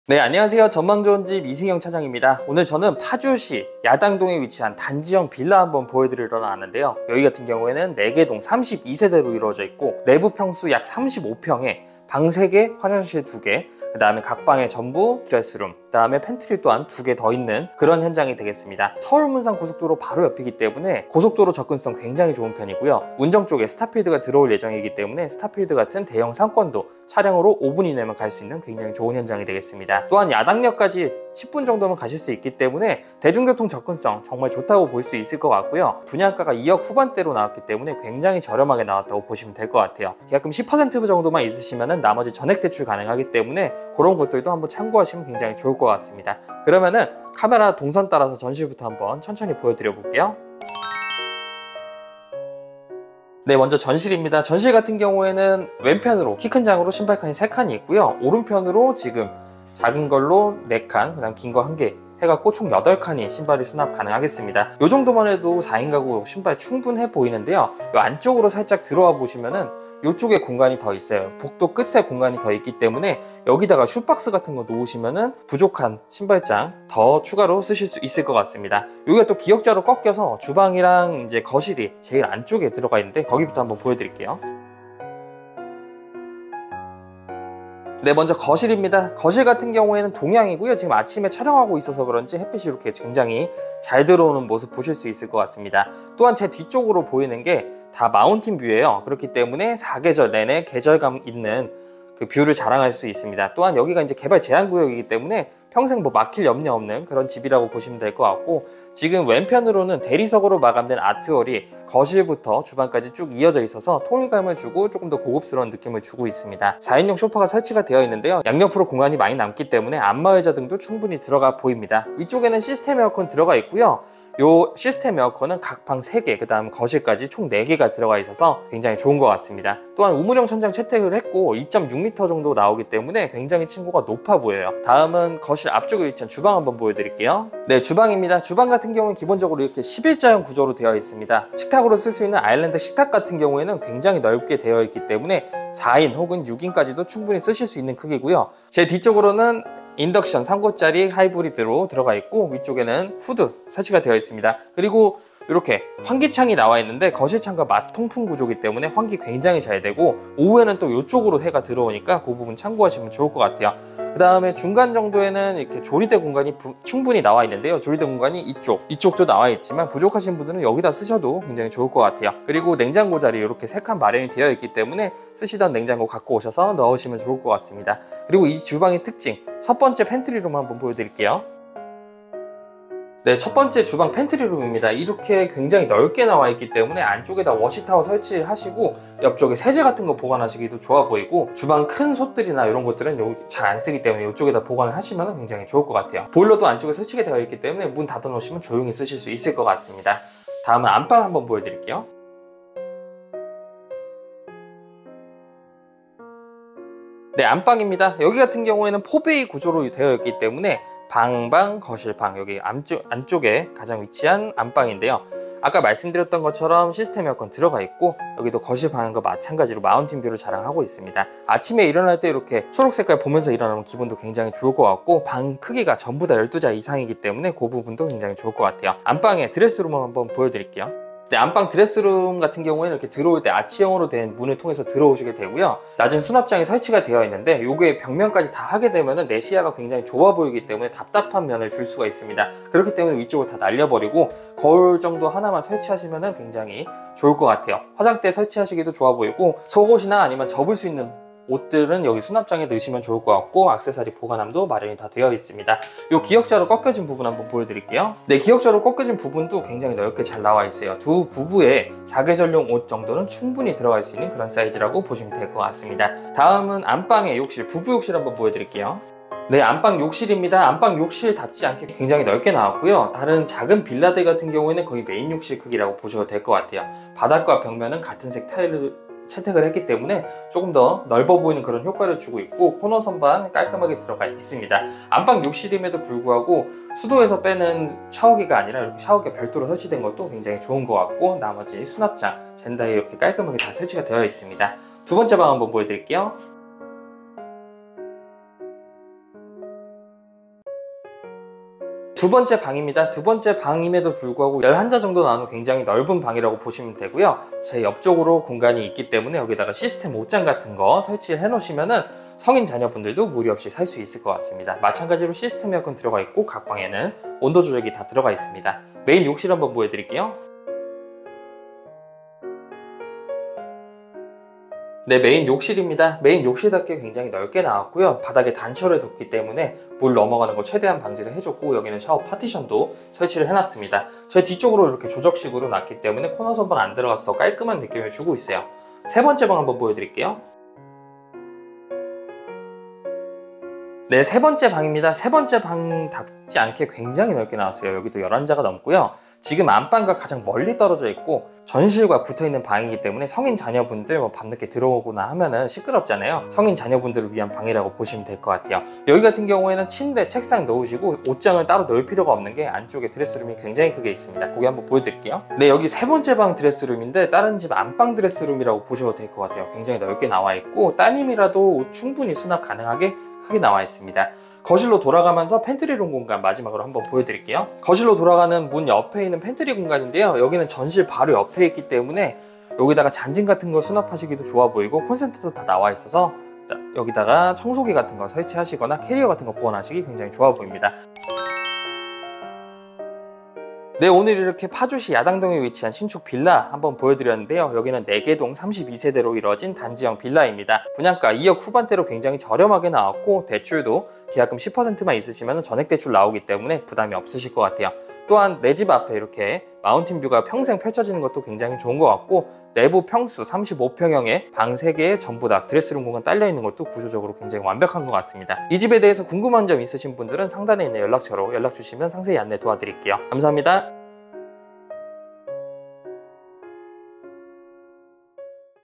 네, 안녕하세요. 전망 좋은 집 이승영 차장입니다. 오늘 저는 파주시 야당동에 위치한 단지형 빌라 한번 보여드리러 나왔는데요. 여기 같은 경우에는 4개 동 32세대로 이루어져 있고 내부 평수 약 35평에 방 3개, 화장실 2개, 그 다음에 각 방에 전부 드레스룸, 그 다음에 팬트리 또한 2개 더 있는 그런 현장이 되겠습니다. 서울 문산 고속도로 바로 옆이기 때문에 고속도로 접근성 굉장히 좋은 편이고요. 운정 쪽에 스타필드가 들어올 예정이기 때문에 스타필드 같은 대형 상권도 차량으로 5분 이내면 갈 수 있는 굉장히 좋은 현장이 되겠습니다. 또한 야당역까지 10분 정도면 가실 수 있기 때문에 대중교통 접근성 정말 좋다고 볼 수 있을 것 같고요. 분양가가 2억 후반대로 나왔기 때문에 굉장히 저렴하게 나왔다고 보시면 될 것 같아요. 계약금 10% 정도만 있으시면 나머지 전액 대출 가능하기 때문에 그런 것들도 한번 참고하시면 굉장히 좋을 것 같습니다. 그러면은 카메라 동선 따라서 전실부터 한번 천천히 보여드려 볼게요. 네, 먼저 전실입니다. 전실 같은 경우에는 왼편으로 키 큰 장으로 신발칸이 3칸이 있고요. 오른편으로 지금 작은 걸로 4칸, 그 다음 긴 거 1개 해갖고 총 8칸이 신발이 수납 가능하겠습니다. 이 정도만 해도 4인 가구 신발 충분해 보이는데요. 이 안쪽으로 살짝 들어와 보시면은 이쪽에 공간이 더 있어요. 복도 끝에 공간이 더 있기 때문에 여기다가 슈박스 같은 거 놓으시면은 부족한 신발장 더 추가로 쓰실 수 있을 것 같습니다. 여기가 또 기역자로 꺾여서 주방이랑 이제 거실이 제일 안쪽에 들어가 있는데 거기부터 한번 보여드릴게요. 네, 먼저 거실입니다. 거실 같은 경우에는 동향이고요. 지금 아침에 촬영하고 있어서 그런지 햇빛이 이렇게 굉장히 잘 들어오는 모습 보실 수 있을 것 같습니다. 또한 제 뒤쪽으로 보이는 게 다 마운틴 뷰예요. 그렇기 때문에 4계절 내내 계절감 있는 그 뷰를 자랑할 수 있습니다. 또한 여기가 이제 개발 제한 구역이기 때문에 평생 뭐 막힐 염려 없는 그런 집이라고 보시면 될 것 같고, 지금 왼편으로는 대리석으로 마감된 아트월이 거실부터 주방까지 쭉 이어져 있어서 통일감을 주고 조금 더 고급스러운 느낌을 주고 있습니다. 4인용 소파가 설치가 되어 있는데요. 양옆으로 공간이 많이 남기 때문에 안마의자 등도 충분히 들어가 보입니다. 위쪽에는 시스템 에어컨 들어가 있고요. 요 시스템 에어컨은 각 방 3개, 그 다음 거실까지 총 4개가 들어가 있어서 굉장히 좋은 것 같습니다. 또한 우물형 천장 채택을 했고 2.6m 정도 나오기 때문에 굉장히 층고가 높아 보여요. 다음은 거실 앞쪽에 위치한 주방 한번 보여드릴게요. 네, 주방입니다. 주방 같은 경우는 기본적으로 이렇게 11자형 구조로 되어 있습니다. 식탁으로 쓸 수 있는 아일랜드 식탁 같은 경우에는 굉장히 넓게 되어 있기 때문에 4인 혹은 6인까지도 충분히 쓰실 수 있는 크기고요. 제 뒤쪽으로는 인덕션 3구짜리 하이브리드로 들어가 있고 위쪽에는 후드 설치가 되어 있습니다. 그리고 이렇게 환기창이 나와 있는데 거실창과 맞통풍 구조이기 때문에 환기 굉장히 잘 되고 오후에는 또 이쪽으로 해가 들어오니까 그 부분 참고하시면 좋을 것 같아요. 그 다음에 중간 정도에는 이렇게 조리대 공간이 충분히 나와 있는데요. 조리대 공간이 이쪽도 나와 있지만 부족하신 분들은 여기다 쓰셔도 굉장히 좋을 것 같아요. 그리고 냉장고 자리 이렇게 3칸 마련이 되어 있기 때문에 쓰시던 냉장고 갖고 오셔서 넣으시면 좋을 것 같습니다. 그리고 이 주방의 특징, 첫 번째 팬트리룸 한번 보여드릴게요. 네, 첫 번째 주방 팬트리룸입니다. 이렇게 굉장히 넓게 나와 있기 때문에 안쪽에다 워시타워 설치하시고 옆쪽에 세제 같은 거 보관하시기도 좋아 보이고, 주방 큰 솥들이나 이런 것들은 여기 잘 안 쓰기 때문에 이쪽에다 보관을 하시면 굉장히 좋을 것 같아요. 보일러도 안쪽에 설치가 되어 있기 때문에 문 닫아 놓으시면 조용히 쓰실 수 있을 것 같습니다. 다음은 안방 한번 보여드릴게요. 네, 안방입니다. 여기 같은 경우에는 포베이 구조로 되어 있기 때문에 방방, 거실방, 여기 안쪽에 가장 위치한 안방인데요. 아까 말씀드렸던 것처럼 시스템 에어컨 들어가 있고 여기도 거실방과 마찬가지로 마운틴 뷰를 자랑하고 있습니다. 아침에 일어날 때 이렇게 초록 색깔 보면서 일어나면 기분도 굉장히 좋을 것 같고, 방 크기가 전부 다 12자 이상이기 때문에 그 부분도 굉장히 좋을 것 같아요. 안방에 드레스룸 한번 보여드릴게요. 네, 안방 드레스룸 같은 경우에는 이렇게 들어올 때 아치형으로 된 문을 통해서 들어오시게 되고요. 낮은 수납장이 설치가 되어 있는데 요게 벽면까지 다 하게 되면은 내 시야가 굉장히 좁아 보이기 때문에 답답한 면을 줄 수가 있습니다. 그렇기 때문에 위쪽을 다 날려버리고 거울 정도 하나만 설치하시면은 굉장히 좋을 것 같아요. 화장대 설치하시기도 좋아 보이고 속옷이나 아니면 접을 수 있는 옷들은 여기 수납장에 넣으시면 좋을 것 같고 액세서리 보관함도 마련이 다 되어 있습니다. 이 기역자로 꺾여진 부분 한번 보여드릴게요. 네, 기역자로 꺾여진 부분도 굉장히 넓게 잘 나와 있어요. 두 부부의 4계절용 옷 정도는 충분히 들어갈 수 있는 그런 사이즈라고 보시면 될 것 같습니다. 다음은 안방의 욕실, 부부 욕실 한번 보여드릴게요. 네, 안방 욕실입니다. 안방 욕실답지 않게 굉장히 넓게 나왔고요. 다른 작은 빌라들 같은 경우에는 거의 메인 욕실 크기라고 보셔도 될 것 같아요. 바닥과 벽면은 같은 색 타일을 채택을 했기 때문에 조금 더 넓어 보이는 그런 효과를 주고 있고, 코너 선반 깔끔하게 들어가 있습니다. 안방 욕실임에도 불구하고 수도에서 빼는 샤워기가 아니라 이렇게 샤워기가 별도로 설치된 것도 굉장히 좋은 것 같고, 나머지 수납장, 젠다에 이렇게 깔끔하게 다 설치가 되어 있습니다. 두 번째 방 한번 보여드릴게요. 두 번째 방입니다. 두 번째 방임에도 불구하고 11자 정도 나오는 굉장히 넓은 방이라고 보시면 되고요. 제 옆쪽으로 공간이 있기 때문에 여기다가 시스템 옷장 같은 거 설치를 해 놓으시면은 성인 자녀분들도 무리 없이 살 수 있을 것 같습니다. 마찬가지로 시스템 에어컨 들어가 있고 각 방에는 온도 조절기 다 들어가 있습니다. 메인 욕실 한번 보여드릴게요. 네, 메인 욕실입니다. 메인 욕실답게 굉장히 넓게 나왔고요. 바닥에 단철을 뒀기 때문에 물 넘어가는 거 최대한 방지를 해줬고, 여기는 샤워 파티션도 설치를 해놨습니다. 제 뒤쪽으로 이렇게 조적식으로 놨기 때문에 코너 선반 안 들어가서 더 깔끔한 느낌을 주고 있어요. 세 번째 방 한번 보여드릴게요. 네, 세 번째 방입니다. 세 번째 방답지 않게 굉장히 넓게 나왔어요. 여기도 11자가 넘고요. 지금 안방과 가장 멀리 떨어져 있고 전실과 붙어있는 방이기 때문에 성인 자녀분들 밤늦게 들어오거나 하면은 시끄럽잖아요. 성인 자녀분들을 위한 방이라고 보시면 될 것 같아요. 여기 같은 경우에는 침대, 책상 놓으시고 옷장을 따로 넣을 필요가 없는 게 안쪽에 드레스룸이 굉장히 크게 있습니다. 거기 한번 보여드릴게요. 네, 여기 세 번째 방 드레스룸인데 다른 집 안방 드레스룸이라고 보셔도 될 것 같아요. 굉장히 넓게 나와 있고 따님이라도 옷 충분히 수납 가능하게 크게 나와 있습니다. 거실로 돌아가면서 팬트리룸 공간 마지막으로 한번 보여드릴게요. 거실로 돌아가는 문 옆에 있는 팬트리 공간인데요. 여기는 전실 바로 옆에 있기 때문에 여기다가 잔짐 같은 거 수납하시기도 좋아 보이고 콘센트도 다 나와 있어서 여기다가 청소기 같은 거 설치하시거나 캐리어 같은 거 보관하시기 굉장히 좋아 보입니다. 네, 오늘 이렇게 파주시 야당동에 위치한 신축 빌라 한번 보여드렸는데요. 여기는 4개동 32세대로 이루어진 단지형 빌라입니다. 분양가 2억 후반대로 굉장히 저렴하게 나왔고 대출도 계약금 10%만 있으시면 전액 대출 나오기 때문에 부담이 없으실 것 같아요. 또한 내 집 앞에 이렇게 마운틴 뷰가 평생 펼쳐지는 것도 굉장히 좋은 것 같고 내부 평수 35평형에 방 3개에 전부 다 드레스룸 공간 딸려 있는 것도 구조적으로 굉장히 완벽한 것 같습니다. 이 집에 대해서 궁금한 점 있으신 분들은 상단에 있는 연락처로 연락 주시면 상세히 안내 도와드릴게요. 감사합니다.